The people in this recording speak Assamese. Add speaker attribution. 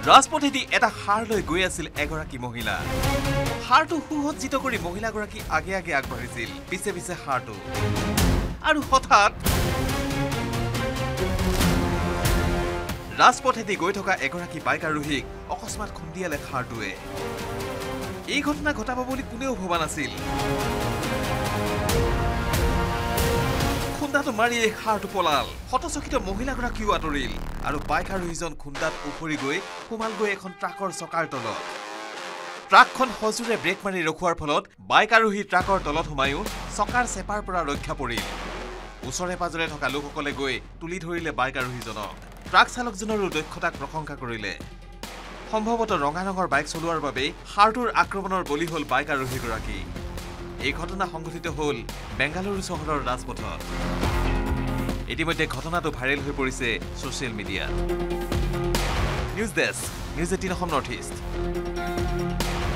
Speaker 1: ৰাজপথেদি এটা হাৰ লৈ গৈ আছিল এগৰাকী মহিলা। হাৰটো সুসজ্জিত কৰি মহিলাগৰাকী আগে আগে আগবাঢ়িছিল, পিছে পিছে হাৰটো। আৰু হঠাৎ ৰাজপথেদি গৈ থকা এগৰাকী বাইক আৰোহীক অকস্মাত খুন্দিয়ালে হাৰটোৱে। এই ঘটনা ঘটাব বুলি কোনেও ভবা নাছিল। খুন্দাটো মাৰি এই হাৰটো পলাল। হতচকিত মহিলাগৰাকীও আঁতৰিল আৰু বাইক আৰোহীজন খুন্দাত উফৰি গৈ সোমালগৈ এখন ট্ৰাকৰ চকাৰ তলত। ট্ৰাকখন সজোৰে ব্ৰেক মাৰি ৰখোৱাৰ ফলত বাইক আৰোহী ট্ৰাকৰ তলত সোমায়ো চকাৰ চেপাৰ পৰা ৰক্ষা পৰিল। ওচৰে পাজৰে থকা লোকসকলে গৈ তুলি ধৰিলে বাইক আৰোহীজনক। ট্ৰাক চালকজনৰো দক্ষতাক প্ৰশংসা কৰিলে। সম্ভৱতঃ ৰঙা ৰঙৰ বাইক চলোৱাৰ বাবে হাৰটোৰ আক্ৰমণৰ বলি হ'ল বাইক আৰোহীগৰাকী। এই ঘটনা সংঘটিত হ'ল বেংগালুৰু চহৰৰ ৰাজপথত। ইতিমধ্যে ঘটনাটো ভাইৰেল হৈ পৰিছে ছ'চিয়েল মিডিয়াত। News desk, News18 Assam Northeast।